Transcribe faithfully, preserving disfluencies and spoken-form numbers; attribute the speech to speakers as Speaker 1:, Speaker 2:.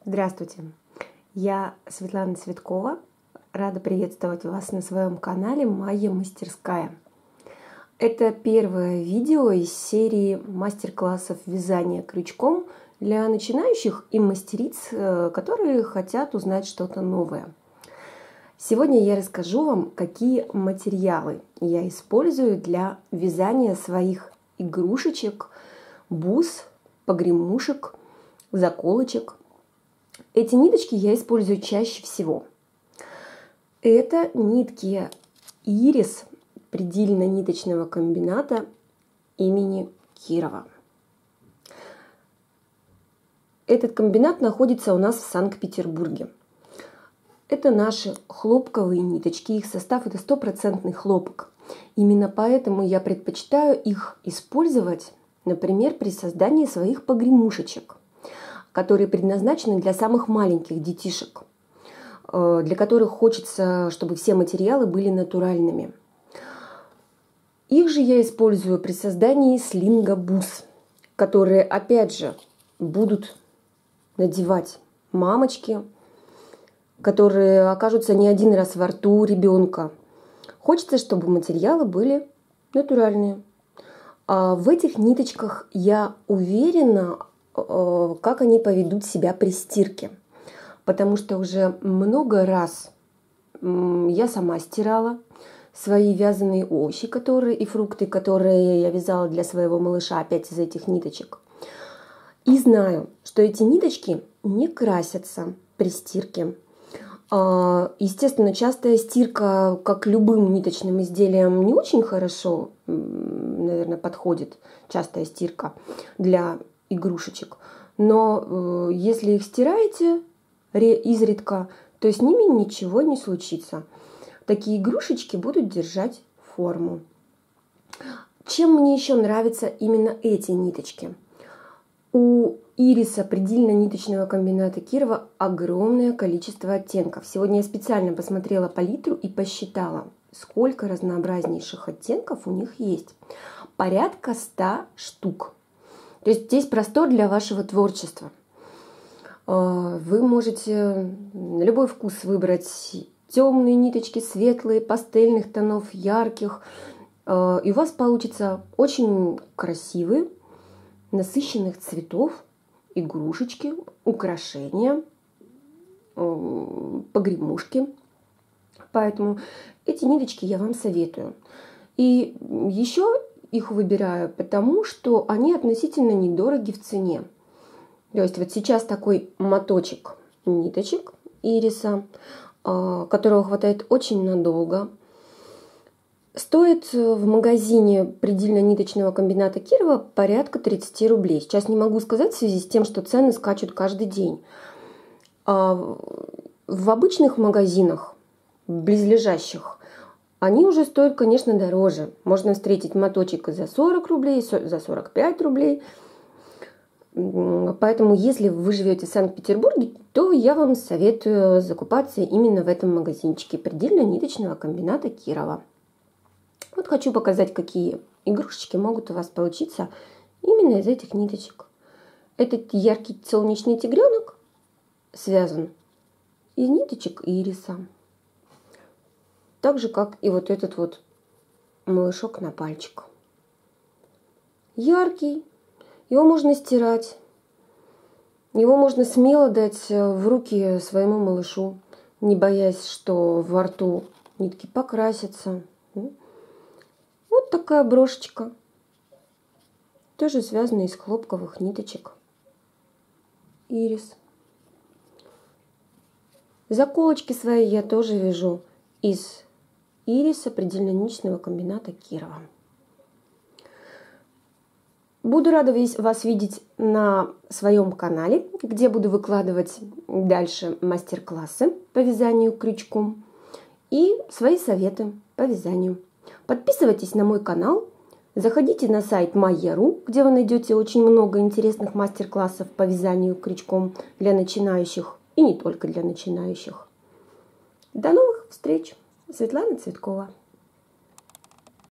Speaker 1: Здравствуйте, я Светлана Цветкова, рада приветствовать вас на своем канале «Моя мастерская». Это первое видео из серии мастер-классов вязания крючком для начинающих и мастериц, которые хотят узнать что-то новое. Сегодня я расскажу вам, какие материалы я использую для вязания своих игрушечек, бус, погремушек, заколочек. Эти ниточки я использую чаще всего. Это нитки Ирис предельно-ниточного комбината имени Кирова. Этот комбинат находится у нас в Санкт-Петербурге. Это наши хлопковые ниточки, их состав это стопроцентный хлопок. Именно поэтому я предпочитаю их использовать, например, при создании своих погремушечек, которые предназначены для самых маленьких детишек, для которых хочется, чтобы все материалы были натуральными. Их же я использую при создании слинга-бус, которые, опять же, будут надевать мамочки, которые окажутся не один раз во рту у ребенка. Хочется, чтобы материалы были натуральные. А в этих ниточках я уверена, как они поведут себя при стирке. Потому что уже много раз я сама стирала свои вязаные овощи, которые и фрукты, которые я вязала для своего малыша опять из этих ниточек. И знаю, что эти ниточки не красятся при стирке. Естественно, частая стирка, как любым ниточным изделиям, не очень хорошо, наверное, подходит. Частая стирка для игрушечек. Но э, если их стираете изредка, то с ними ничего не случится. Такие игрушечки будут держать форму. Чем мне еще нравятся именно эти ниточки? У Ириса предельно-ниточного комбината Кирова огромное количество оттенков. Сегодня я специально посмотрела палитру и посчитала, сколько разнообразнейших оттенков у них есть. Порядка ста штук. То есть здесь простор для вашего творчества. Вы можете на любой вкус выбрать темные ниточки, светлые, пастельных тонов, ярких. И у вас получится очень красивые, насыщенных цветов игрушечки, украшения, погремушки. Поэтому эти ниточки я вам советую. И еще их выбираю, потому что они относительно недороги в цене. То есть вот сейчас такой моточек ниточек Ириса, которого хватает очень надолго, стоит в магазине предельно-ниточного комбината Кирова порядка тридцати рублей. Сейчас не могу сказать в связи с тем, что цены скачут каждый день. В обычных магазинах, близлежащих, они уже стоят, конечно, дороже. Можно встретить моточек за сорок рублей, за сорок пять рублей. Поэтому, если вы живете в Санкт-Петербурге, то я вам советую закупаться именно в этом магазинчике предельно-ниточного комбината Кирова. Вот хочу показать, какие игрушечки могут у вас получиться именно из этих ниточек. Этот яркий солнечный тигренок связан из ниточек Ириса. Так же, как и вот этот вот малышок на пальчик. Яркий. Его можно стирать. Его можно смело дать в руки своему малышу, не боясь, что во рту нитки покрасятся. Вот такая брошечка. Тоже связана из хлопковых ниточек. Ирис. Заколочки свои я тоже вяжу из Ириса предельно-ниточного комбината Кирова. Буду рада вас видеть на своем канале, где буду выкладывать дальше мастер-классы по вязанию крючком и свои советы по вязанию. Подписывайтесь на мой канал, заходите на сайт Моя точка ру, где вы найдете очень много интересных мастер-классов по вязанию крючком для начинающих и не только для начинающих. До новых встреч! Светлана Цветкова.